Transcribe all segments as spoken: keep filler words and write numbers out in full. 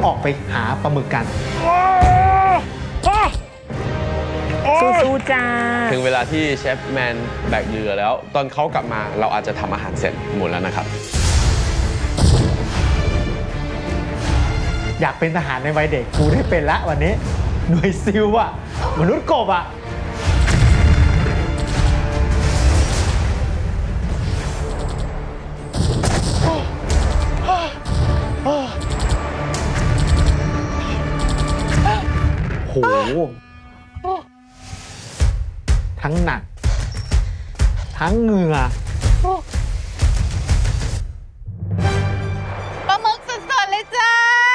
ออกไปหาปลาหมึกกันสู้ๆจ้าถึงเวลาที่เชฟแมนแบกเรือแล้วตอนเขากลับมาเราอาจจะทำอาหารเสร็จหมดแล้วนะครับอยากเป็นทหารในวัยเด็กกูได้เป็นละวันนี้หน่วยซิลอะมนุษย์กบอะโหทั้งหนักทั้งเหงื่อปลาหมึกสดๆเลยจ้า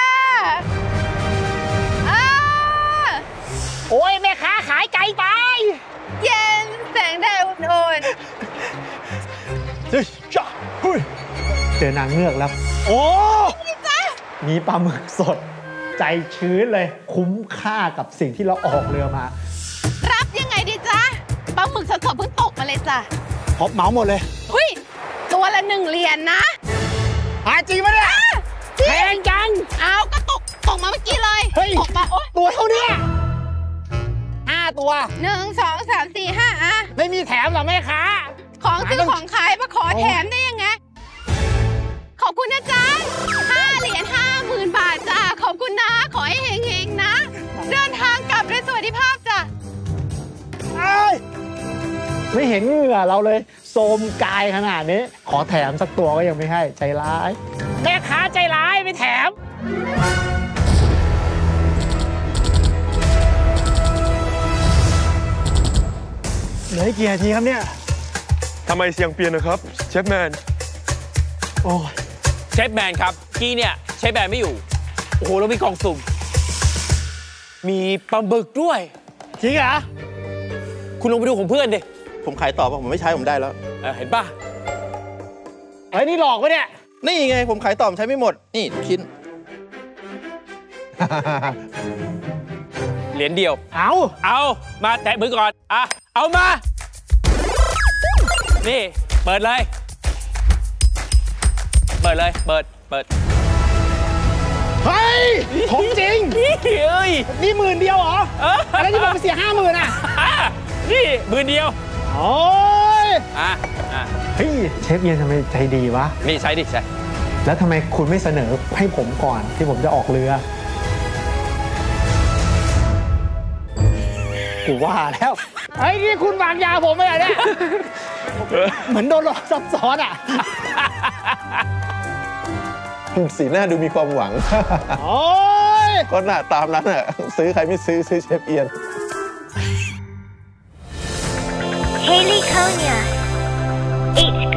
โอ้ยแม่ค้าขายไก่ไปเย็นแสงแดดอุ่นๆเฮ้ยจ้าเฮ้ยเจอนางเงือกแล้วโอ้มีปลาหมึกสดใจชื้นเลยคุ้มค่ากับสิ่งที่เราออกเรือมารับยังไงดีจ๊ะปลาหมึกสดๆเพิ่งตกมาเลยจ้ะพบเหมาหมดเลยเฮ้ยตัวละหนึ่งเหรียญนะหาจริงไหมเนี่ยแพงจังเอาก็ตกตกมาเมื่อกี้เลยตกมาโอ๊ยตัวเท่านี้ห้าตัวหนึ่งสองสามสี่ห้าอะไม่มีแถมหรอแม่ค้าของซื้อของขายมาขอแถมได้ยังไงขอบคุณนะจ๊ะห้าเหรียญห้าหมื่นบาทจ้ะขอบคุณนะขอให้เฮงๆนะเดินทางกลับด้วยสวัสดิภาพจ้ะไม่เห็นเหงื่อเราเลยโทรมกายขนาดนี้ขอแถมสักตัวก็ยังไม่ให้ใจร้ายแม่ค้าใจร้ายไม่แถมเหลือกี่นาทีครับเนี่ยทำไมเสียงเปลี่ยนนะครับเชฟแมนโอ้เชฟแมนครับกี้เนี่ยเชฟแมนไม่อยู่โอ้โหแล้วมีกล่องสุ่มมีปลาหมึกด้วยจริงเหรอคุณลงไปดูของเพื่อนดิผมขายต่อป่ะผมไม่ใช้ผมได้แล้วเห็นป่ะเฮ้ยนี่หลอกปะเนี่ยนี่ไงผมขายต่อใช้ไม่หมดนี่ชิ้นเหรียญเดียวเอาเอามาแตะมือก่อนอ่ะเอามานี่เปิดเลยเปิดเลยเปิดเปิดเฮ้ยของจริงเฮ้ยนี่หมื่นเดียวเหรออะไรที่ผมเสียห้าหมื่นอ่ะนี่หมื่นเดียวโอ้ยอ่ะอ่ะเฮ้ยเชฟเอียนทำไมใจดีวะนี่ใช่ดิใช่แล้วทำไมคุณไม่เสนอให้ผมก่อนที่ผมจะออกเรือกูว่าแล้วไอ้นี่คุณวางยาผมไปไหนเนี่ยเหมือนโดนหลอกซับซ้อนอ่ะสีหน้าดูมีความหวังโอ้ยก็หน้าตามนั้นอ่ะซื้อใครไม่ซื้อซื้อเชฟเอียน Haley Konya, H